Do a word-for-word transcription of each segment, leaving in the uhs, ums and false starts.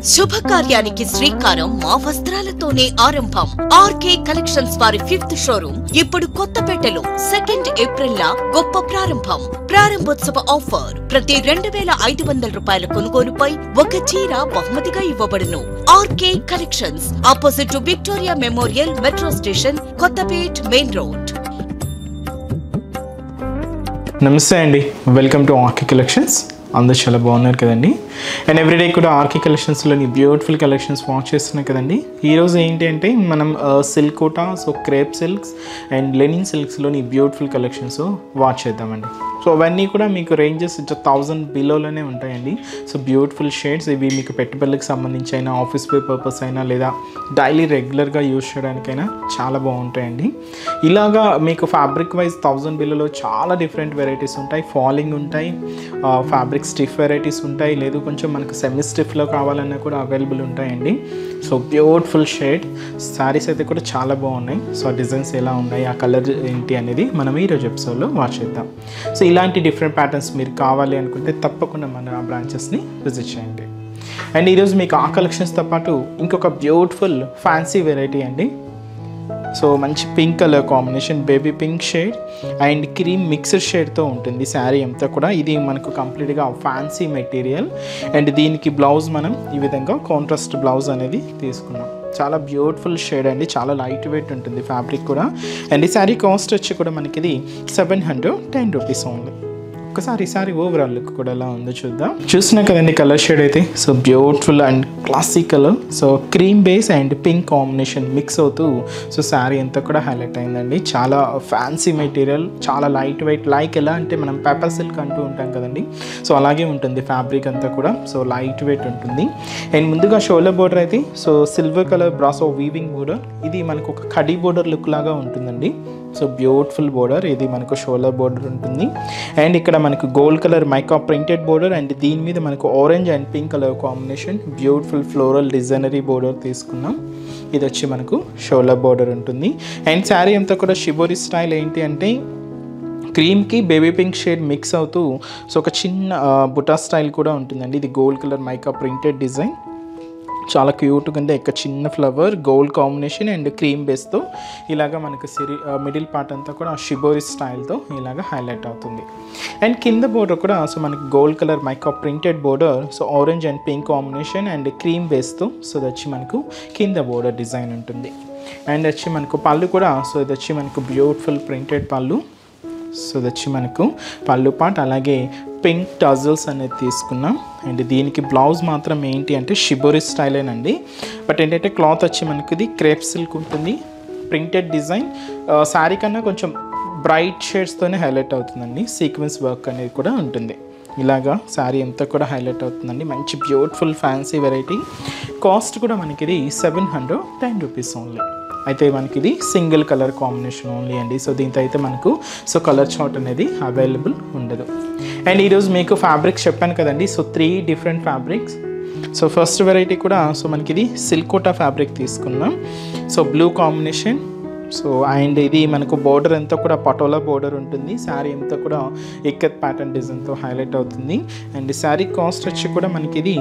శుభకార్యానికి శ్రీకారం మా వస్త్రాలతోనే ఆరంభం. ఆర్కే కలెక్షన్స్ వారి ఫిఫ్త్ షోరూమ్ ఇప్పుడు కొత్తపేటలో సెకండ్ ఏప్రిల్ లా గొప్ప ప్రారంభం. ప్రారంభోత్సవ ఆఫర్ ప్రతి రెండు వేల ఐదు వందల రూపాయల కొనుగోలుపై ఒక చీర బహుమతిగా ఇవ్వబడును. RK Collections opposite to Victoria Memorial metro station, Kothapet main road. నమస్తే అండి, వెల్కమ్ టు ఆర్కే కలెక్షన్స్. అందరూ చాలా బాగున్నారు కదండి. అండ్ ఎవ్రీడే కూడా ఆర్కే కలెక్షన్స్లోని బ్యూటిఫుల్ కలెక్షన్స్ వాచ్ చేస్తున్నాయి కదండి. ఈరోజు ఏంటి అంటే మనం silk Kota, so crepe silks and linen సిల్క్స్లోని బ్యూటిఫుల్ కలెక్షన్స్ వాచ్ చేద్దామండి. సో అవన్నీ కూడా మీకు రేంజెస్ థౌజండ్ బిలోలోనే ఉంటాయండి. సో బ్యూటిఫుల్ షేడ్స్, ఇవి మీకు పెట్టుబడులకు సంబంధించి అయినా, ఆఫీస్ వే పర్పస్ అయినా, లేదా డైలీ రెగ్యులర్గా యూజ్ చేయడానికైనా చాలా బాగుంటాయండి. ఇలాగా మీకు ఫ్యాబ్రిక్ వైజ్ థౌజండ్ బిలోలో చాలా డిఫరెంట్ వెరైటీస్ ఉంటాయి. ఫాలింగ్ ఉంటాయి, ఫ్యాబ్రిక్ స్టిఫ్ వెరైటీస్ ఉంటాయి, లేదు కొంచెం మనకు సెమీ స్టిఫ్లో కావాలన్నా కూడా అవైలబుల్ ఉంటాయండి. సో బ్యూటిఫుల్ షేడ్ శారీస్ అయితే కూడా చాలా బాగున్నాయి. సో ఆ డిజైన్స్ ఎలా ఉన్నాయి, ఆ కలర్ ఏంటి అనేది మనం ఈరోజు ఎపిసోడ్లో వాచ్ చేద్దాం. సో ఇలాంటి డిఫరెంట్ ప్యాటర్న్స్ మీరు కావాలి అనుకుంటే తప్పకుండా మన బ్రాంచెస్ని విజిట్ చేయండి. అండ్ ఈరోజు మీకు ఆ కలెక్షన్స్తో పాటు ఇంకొక బ్యూటిఫుల్ ఫ్యాన్సీ వెరైటీ అండి. సో మంచి pink colour combination, baby pink shade and cream mixed షేడ్తో ఉంటుంది శారీ అంతా కూడా. ఇది మనకు కంప్లీట్గా ఫ్యాన్సీ మెటీరియల్. అండ్ దీనికి బ్లౌజ్ మనం ఈ విధంగా కాంట్రాస్ట్ బ్లౌజ్ అనేది తీసుకున్నాం. చాలా బ్యూటిఫుల్ షేడ్ అండి, చాలా లైట్ వెయిట్ ఉంటుంది ఫ్యాబ్రిక్ కూడా. అండ్ ఈ శారీ కాస్ట్ వచ్చి కూడా మనకి ఇది seven hundred ten rupees only. ఒకసారి ఈ సారీ ఓవరాల్ లుక్ కూడా ఎలా ఉందో చూద్దాం. చూసినా కదండి కలర్ షేడ్ అయితే. So beautiful and classic colour, so cream base and pink combination mix అవుతూ సో శారీ అంతా కూడా హైలైట్ అయిందండి. చాలా ఫ్యాన్సీ మెటీరియల్, చాలా లైట్ వెయిట్, లైక్ ఎలా అంటే మనం పేపర్ సిల్క్ అంటూ ఉంటాం కదండి, సో అలాగే ఉంటుంది ఫ్యాబ్రిక్ అంతా కూడా. సో లైట్ వెయిట్ ఉంటుంది. అండ్ ముందుగా షోల్డర్ బోర్డర్ అయితే సో సిల్వర్ కలర్ బ్రాసో వీవింగ్ బోర్డర్, ఇది మనకు ఒక కడీ బోర్డర్ లుక్ లాగా ఉంటుందండి. సో బ్యూటిఫుల్ బోర్డర్, ఇది మనకు షోల్డర్ బోర్డర్ ఉంటుంది. అండ్ ఇక్కడ మనకు gold colour mica printed border, and దీని మీద మనకు orange and pink colour combination beautiful floral designer border తీసుకున్నాం. ఇది వచ్చి మనకు షోల్డర్ బోర్డర్ ఉంటుంది. అండ్ శారీ అంతా కూడా షిబోరి స్టైల్ ఏంటి అంటే క్రీమ్కి బేబీ పింక్ షేడ్ మిక్స్ అవుతూ సో ఒక చిన్న బుటా స్టైల్ కూడా ఉంటుందండి. ఇది gold colour mica printed design, చాలా క్యూట్గా ఉంది. ఒక చిన్న flower gold combination and cream బేస్తో ఇలాగా మనకు సిరి మిడిల్ పార్ట్ అంతా కూడా షిబోరి స్టైల్తో ఇలాగా హైలైట్ అవుతుంది. అండ్ కింద బోర్డర్ కూడా సో మనకి gold colour mica printed border, so orange and pink combination and cream బేస్తో సో ఇది వచ్చి మనకు కింద బోర్డర్ డిజైన్ ఉంటుంది. అండ్ వచ్చి మనకు పళ్ళు కూడా సో ఇది వచ్చి మనకు బ్యూటిఫుల్ ప్రింటెడ్ పళ్ళు. సో ఇది వచ్చి మనకు పళ్ళు పార్ట్, అలాగే పింక్ టజల్స్ అనేది తీసుకున్నాం. అండ్ దీనికి బ్లౌజ్ మాత్రం ఏంటి అంటే షిబోరి స్టైలేనండి, బట్ ఏంటంటే క్లాత్ వచ్చి మనకి ఇది క్రేప్ సిల్క్ ఉంటుంది. ప్రింటెడ్ డిజైన్ శారీ కన్నా కొంచెం బ్రైట్ షేడ్స్తోనే హైలైట్ అవుతుందండి. సీక్వెన్స్ వర్క్ అనేది కూడా ఉంటుంది. ఇలాగా శారీ అంతా కూడా హైలైట్ అవుతుందండి. మంచి బ్యూటిఫుల్ ఫ్యాన్సీ వెరైటీ. కాస్ట్ కూడా మనకి ఇది seven hundred ten rupees only. అయితే మనకి ఇది సింగిల్ కలర్ కాంబినేషన్ ఓన్లీ అండి. సో దీంతో అయితే మనకు సో కలర్ చార్ట్ అనేది అవైలబుల్ ఉండదు. అండ్ ఈరోజు మీకు ఫ్యాబ్రిక్స్ చెప్పాను కదండి, so three different fabrics. So first variety కూడా సో మనకి ఇది సిల్క్ కోటా ఫ్యాబ్రిక్ తీసుకున్నాం. So blue combination, so and ఇది మనకు బోర్డర్ అంతా కూడా పటోలా బోర్డర్ ఉంటుంది. శారీ అంతా కూడా ఇక్కత్ ప్యాటర్న్ డిజైన్తో హైలైట్ అవుతుంది. అండ్ శారీ కాస్ట్ వచ్చి కూడా మనకి ఇది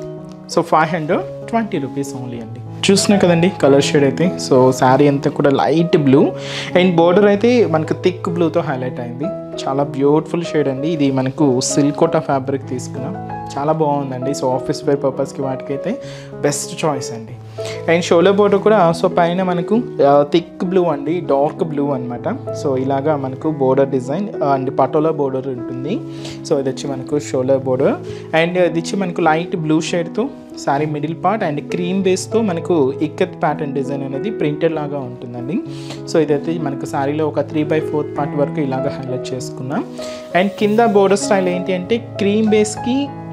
so five hundred twenty rupees only అండి. చూసినా కదండి కలర్ షేడ్ అయితే. సో శారీ అంతా కూడా లైట్ బ్లూ అండ్ బోర్డర్ అయితే మనకు థిక్ బ్లూతో హైలైట్ అయింది. చాలా బ్యూటిఫుల్ షేడ్ అండి. ఇది మనకు సిల్క్ కోటా ఫ్యాబ్రిక్ తీసుకున్నాం, చాలా బాగుందండి. సో ఆఫీస్ వేర్ పర్పస్కి వాటికైతే బెస్ట్ చాయిస్ అండి. అండ్ షోల్డర్ బోర్డర్ కూడా సో పైన మనకు థిక్ బ్లూ అండి, డార్క్ బ్లూ అనమాట. సో ఇలాగా మనకు border design and patola border ఉంటుంది. సో ఇది వచ్చి మనకు షోల్డర్ బోర్డర్. అండ్ ఇది వచ్చి మనకు లైట్ బ్లూ షేడ్తో sari middle part and cream బేస్తో మనకు ఇక్కత్ ప్యాటర్న్ డిజైన్ అనేది ప్రింటెడ్ లాగా ఉంటుందండి. సో ఇదైతే మనకు శారీలో ఒక త్రీ బై ఫోర్త్ పార్ట్ వరకు ఇలాగ హైలైట్ చేసుకున్నాం. అండ్ కింద బోర్డర్ స్టైల్ ఏంటి అంటే క్రీమ్ బేస్కి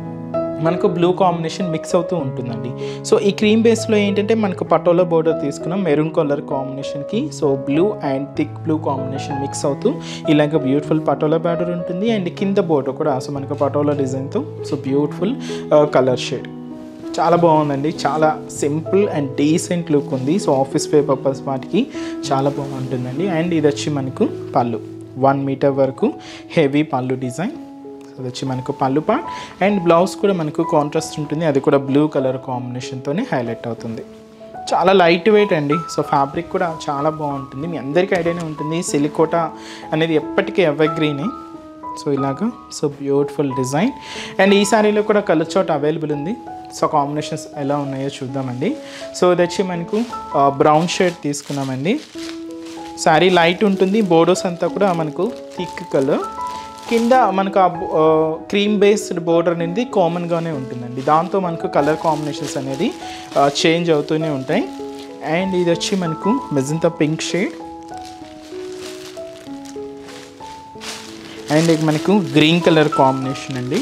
మనకు బ్లూ కాంబినేషన్ మిక్స్ అవుతూ ఉంటుందండి. సో ఈ క్రీమ్ బేస్లో ఏంటంటే మనకు పటోలా బోర్డర్ తీసుకున్నాం మెరూన్ కలర్ కాంబినేషన్కి. So blue and thick blue combination mix అవుతూ ఇలాగ బ్యూటిఫుల్ పటోలా బోర్డర్ ఉంటుంది. అండ్ కింద బోర్డర్ కూడా సో మనకు పటోలా డిజైన్తో సో బ్యూటిఫుల్ కలర్ షేడ్, చాలా బాగుందండి. చాలా సింపుల్ అండ్ డీసెంట్ లుక్ ఉంది. సో ఆఫీస్ వే పర్పస్ వాటికి చాలా బాగుంటుందండి. అండ్ ఇది వచ్చి మనకు పళ్ళు వన్ మీటర్ వరకు హెవీ పళ్ళు డిజైన్. అది వచ్చి మనకు పళ్ళు పార్ట్ అండ్ బ్లౌజ్ కూడా మనకు కాంట్రాస్ట్ ఉంటుంది, అది కూడా బ్లూ కలర్ కాంబినేషన్తోనే హైలైట్ అవుతుంది. చాలా లైట్ వెయిట్ అండి. సో ఫ్యాబ్రిక్ కూడా చాలా బాగుంటుంది, మీ అందరికీ ఐడియానే ఉంటుంది. సిలికోటా అనేది ఎప్పటికీ ఎవర్ గ్రీనే. సో ఇలాగా సో బ్యూటిఫుల్ డిజైన్. అండ్ ఈ శారీలో కూడా కలర్ చార్ట్ అవైలబుల్ ఉంది. సో కాంబినేషన్స్ ఎలా ఉన్నాయో చూద్దామండి. సో ఇది వచ్చి మనకు బ్రౌన్ షేడ్ తీసుకున్నామండి. శారీ లైట్ ఉంటుంది, బోర్డర్స్ అంతా కూడా మనకు థిక్ కలర్, కింద మనకు ఆ క్రీమ్ బేస్డ్ బోర్డర్ అనేది కామన్గానే ఉంటుందండి. దాంతో మనకు కలర్ కాంబినేషన్స్ అనేది చేంజ్ అవుతూనే ఉంటాయి. అండ్ ఇది వచ్చి మనకు మెజంతా పింక్ షేడ్, అండ్ ఇది మనకు గ్రీన్ కలర్ కాంబినేషన్ అండి.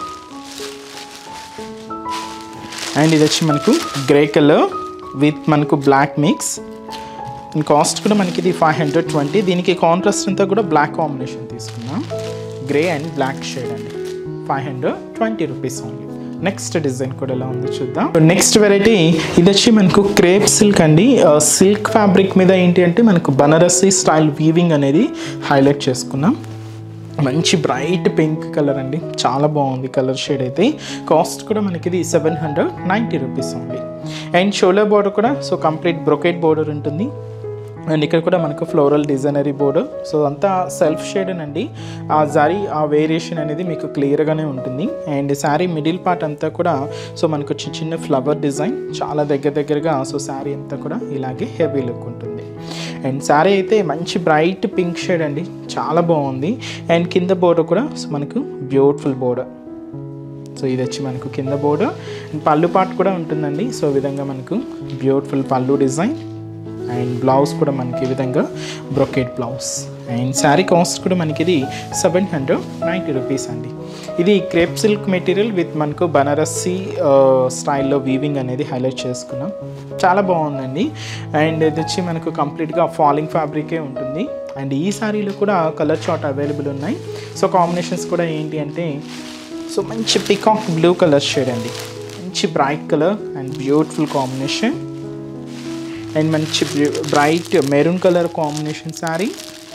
అండ్ ఇది వచ్చి మనకు గ్రే కలర్ విత్ మనకు బ్లాక్ మిక్స్. కాస్ట్ కూడా మనకి ఇది ఫైవ్ హండ్రెడ్ ట్వంటీ. దీనికి కాంట్రాస్ట్ అంతా కూడా బ్లాక్ కాంబినేషన్ తీసుకున్నాం, గ్రే అండ్ బ్లాక్ షేడ్ అండి. Five hundred twenty rupees only. Next design కూడా ఎలా ఉందో చూద్దాం. నెక్స్ట్ వెరైటీ ఇది వచ్చి మనకు క్రేప్ సిల్క్ అండి. సిల్క్ ఫ్యాబ్రిక్ మీద ఏంటి అంటే మనకు బనారసి స్టైల్ వీవింగ్ అనేది హైలైట్ చేసుకున్నాం. మంచి బ్రైట్ పింక్ కలర్ అండి, చాలా బాగుంది కలర్ షేడ్ అయితే. కాస్ట్ కూడా మనకి ఇది seven hundred ninety rupees only. And shoulder border కూడా సో కంప్లీట్ బ్రొకెట్ బోర్డర్ ఉంటుంది. అండ్ ఇక్కడ కూడా మనకు ఫ్లోరల్ డిజైనరీ బోర్డర్. సో అంతా సెల్ఫ్ షేడ్ అండి. ఆ జారీ ఆ వేరియేషన్ అనేది మీకు క్లియర్గానే ఉంటుంది. అండ్ శారీ మిడిల్ పార్ట్ అంతా కూడా సో మనకు చిన్న చిన్న ఫ్లవర్ డిజైన్ చాలా దగ్గర దగ్గరగా. సో శారీ అంతా కూడా ఇలాగే హెవీ లుక్ ఉంటుంది. అండ్ శారీ అయితే మంచి బ్రైట్ పింక్ షేడ్ అండి, చాలా బాగుంది. అండ్ కింద బోర్డర్ కూడా సో మనకు బ్యూటిఫుల్ బోర్డర్. సో ఇది వచ్చి మనకు కింద బోర్డర్. అండ్ పళ్ళు పార్ట్ కూడా ఉంటుందండి. సో ఈ విధంగా మనకు బ్యూటిఫుల్ పళ్ళు డిజైన్. అండ్ బ్లౌజ్ కూడా మనకి ఈ విధంగా brocade blouse. And sari cost కూడా మనకి ఇది సెవెన్ హండ్రెడ్ నైంటీ రూపీస్ అండి. ఇది క్రేప్ సిల్క్ మెటీరియల్ విత్ మనకు బనారసి స్టైల్లో వీవింగ్ అనేది హైలైట్ చేసుకున్నాం, చాలా బాగుందండి. అండ్ ఇది వచ్చి మనకు కంప్లీట్గా ఫాలింగ్ ఫ్యాబ్రికే ఉంటుంది. అండ్ ఈ శారీలో కూడా కలర్ చార్ట్ అవైలబుల్ ఉన్నాయి. సో కాంబినేషన్స్ కూడా ఏంటి అంటే సో మంచి పికాక్ బ్లూ కలర్ షేడ్ అండి, మంచి bright colour and beautiful combination. And మంచి bright maroon colour combination sari.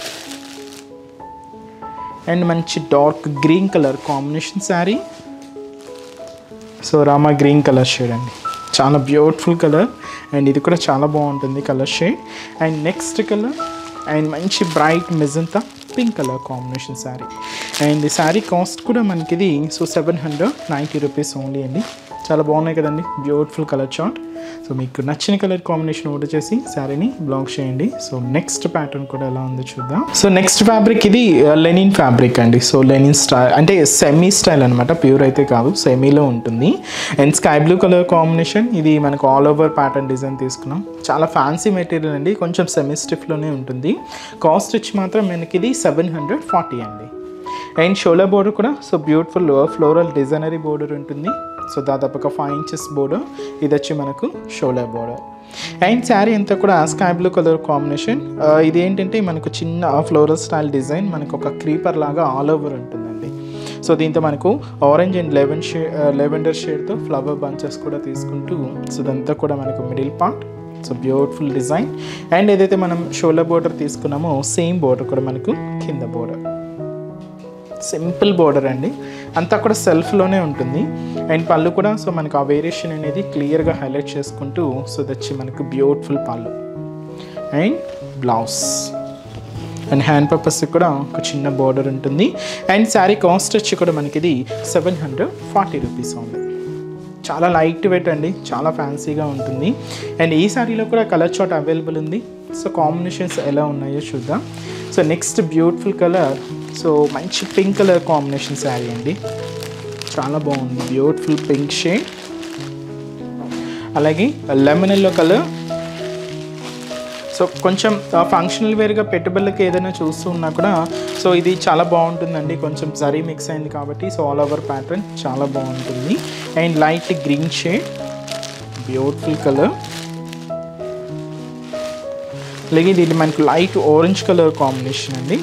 And మంచి dark green colour combination sari. So Rama green colour shade అండి, చాలా బ్యూటిఫుల్ కలర్. అండ్ ఇది కూడా చాలా బాగుంటుంది colour shade. And next colour and మంచి bright magenta pink colour combination sari. And ఈ శారీ కాస్ట్ కూడా మనకి ఇది so seven hundred ninety rupees only అండి. చాలా బాగున్నాయి కదండి, బ్యూటిఫుల్ కలర్ చార్ట్. సో మీకు నచ్చిన కలర్ కాంబినేషన్ ఆర్డర్ చేసి శారీని బ్లాక్ చేయండి. సో నెక్స్ట్ ప్యాటర్న్ కూడా ఎలా ఉందో చూద్దాం. సో నెక్స్ట్ ఫ్యాబ్రిక్ ఇది లెనిన్ ఫ్యాబ్రిక్ అండి. సో లెనిన్ స్టైల్ అంటే సెమీ స్టైల్ అనమాట, ప్యూర్ అయితే కాదు, సెమీలో ఉంటుంది. And sky blue colour combination. ఇది మనకు ఆల్ ఓవర్ ప్యాటర్న్ డిజైన్ తీసుకున్నాం, చాలా ఫ్యాన్సీ మెటీరియల్ అండి, కొంచెం సెమీ స్టిఫ్లోనే ఉంటుంది. కాస్ట్ వచ్చి మాత్రం మనకి ఇది సెవెన్ హండ్రెడ్ ఫార్టీ అండి. అండ్ షోల్డర్ బోర్డర్ కూడా so beautiful floral designer border ఉంటుంది. సో దాదాపు ఒక ఫైవ్ ఇంచెస్ బోర్డర్. ఇది వచ్చి మనకు షోల్డర్ బోర్డర్. అండ్ శారీ అంతా కూడా స్కై బ్లూ కలర్ కాంబినేషన్. ఇది ఏంటంటే మనకు చిన్న ఫ్లోరల్ స్టైల్ డిజైన్, మనకు ఒక క్రీపర్ లాగా ఆల్ ఓవర్ ఉంటుందండి. సో దీంతో మనకు ఆరెంజ్ అండ్ లెవెన్ షే లెవెండర్ షేడ్తో ఫ్లవర్ బంచెస్ కూడా తీసుకుంటూ సో ఇదంతా కూడా మనకు middle part. So beautiful design. And ఏదైతే మనం షోల్డర్ బోర్డర్ తీసుకున్నామో సేమ్ బోర్డర్ కూడా మనకు కింద బోర్డర్, సింపుల్ బోర్డర్ అండి, అంతా కూడా సెల్ఫ్లోనే ఉంటుంది. అండ్ పళ్ళు కూడా సో మనకు ఆ వేరియేషన్ అనేది క్లియర్గా హైలైట్ చేసుకుంటూ సో దచ్చి మనకు beautiful pallu and blouse. And hand purpose కూడా ఒక చిన్న బోర్డర్ ఉంటుంది. అండ్ శారీ కాస్ట్ వచ్చి కూడా మనకి ఇది సెవెన్ హండ్రెడ్ ఫార్టీ రూపీస్ ఉంది. చాలా లైట్ వెయిట్ అండి, చాలా ఫ్యాన్సీగా ఉంటుంది. అండ్ ఈ శారీలో కూడా కలర్ చార్ట్ అవైలబుల్ ఉంది. సో కాంబినేషన్స్ ఎలా ఉన్నాయో చూద్దాం. So next beautiful colour so మంచి పింక్ కలర్ కాంబినేషన్ శారీ అండి, చాలా బాగుంది, బ్యూటిఫుల్ పింక్ షేడ్. అలాగే లెమన్ ఎల్లో కలర్. సో కొంచెం ఫంక్షనల్ వేర్గా పెట్టుబడులకి ఏదైనా చూస్తూ ఉన్నా కూడా సో ఇది చాలా బాగుంటుందండి, కొంచెం జరీ మిక్స్ అయింది కాబట్టి. సో ఆల్ ఓవర్ ప్యాటర్న్ చాలా బాగుంటుంది. And light green shade, beautiful colour. అలాగే ఇది మనకు లైట్ ఆరెంజ్ కలర్ కాంబినేషన్ అండి.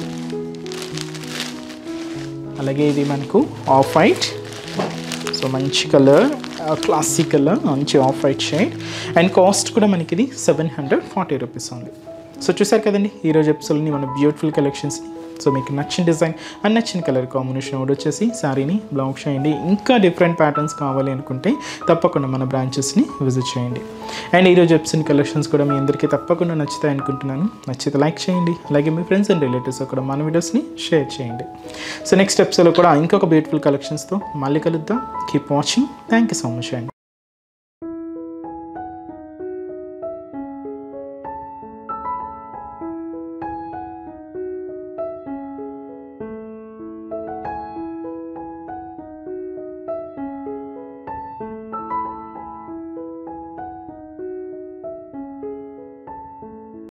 అలాగే ఇది మనకు ఆఫ్ వైట్. సో మంచి కలర్, క్లాసిక్ కలర్, మంచి off white shade. And cost కూడా మనకి ఇది సెవెన్ హండ్రెడ్ ఫార్టీ రూపీస్ ఉంది. సో చూసారు కదండి ఈరోజు ఎపిసోడ్ని మన బ్యూటిఫుల్ కలెక్షన్స్ని. సో మీకు నచ్చిన డిజైన్ అండ్ నచ్చిన కలర్ కాంబినేషన్ ఆర్డర్ చేసి శారీని బ్లాక్ చేయండి. ఇంకా డిఫరెంట్ ప్యాటర్న్స్ కావాలి అనుకుంటే తప్పకుండా మన బ్రాంచెస్ని విజిట్ చేయండి. అండ్ ఈరోజు చెప్తున్న కలెక్షన్స్ కూడా మీ అందరికీ తప్పకుండా నచ్చుతాయి అనుకుంటున్నాను. నచ్చితే లైక్ చేయండి, అలాగే మీ ఫ్రెండ్స్ అండ్ రిలేటివ్స్ కూడా మన వీడియోస్ని షేర్ చేయండి. సో నెక్స్ట్ ఎపిసోడ్లో కూడా ఇంకొక బ్యూటిఫుల్ కలెక్షన్స్తో మళ్ళీ కలుద్దాం. Keep watching. Thank you so much అండి.